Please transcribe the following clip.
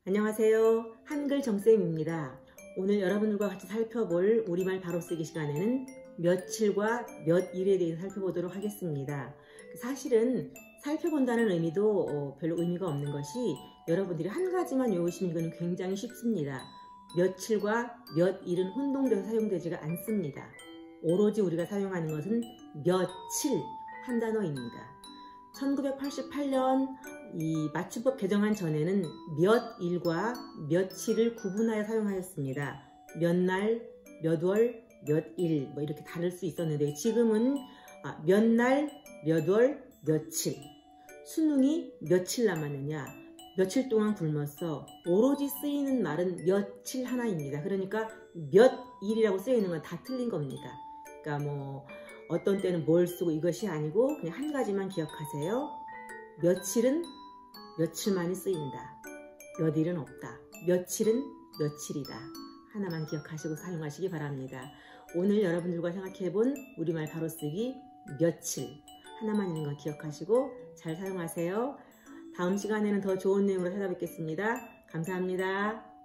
안녕하세요. 한글 정쌤입니다. 오늘 여러분들과 같이 살펴볼 우리말 바로쓰기 시간에는 며칠과 몇일에 대해서 살펴보도록 하겠습니다. 사실은 살펴본다는 의미도 별로 의미가 없는 것이 여러분들이 한 가지만 외우시면 이거는 굉장히 쉽습니다. 며칠과 몇일은 혼동돼서 사용되지가 않습니다. 오로지 우리가 사용하는 것은 며칠 한 단어입니다. 1988년 이 맞춤법 개정안 전에는 몇일과 며칠을 구분하여 사용하였습니다. 몇 날, 몇 월, 몇일 이렇게 다를 수 있었는데 지금은 몇 날, 몇 월, 며칠. 수능이 며칠 남았느냐, 며칠 동안 굶었어. 오로지 쓰이는 말은 며칠 하나입니다. 그러니까 몇일이라고 쓰여있는 건 다 틀린 겁니다. 그러니까 어떤 때는 뭘 쓰고 이것이 아니고 그냥 한 가지만 기억하세요. 며칠은 며칠만이 쓰인다. 몇일은 없다. 며칠은 며칠이다. 하나만 기억하시고 사용하시기 바랍니다. 오늘 여러분들과 생각해본 우리말 바로쓰기 며칠 하나만 있는 거 기억하시고 잘 사용하세요. 다음 시간에는 더 좋은 내용으로 찾아뵙겠습니다. 감사합니다.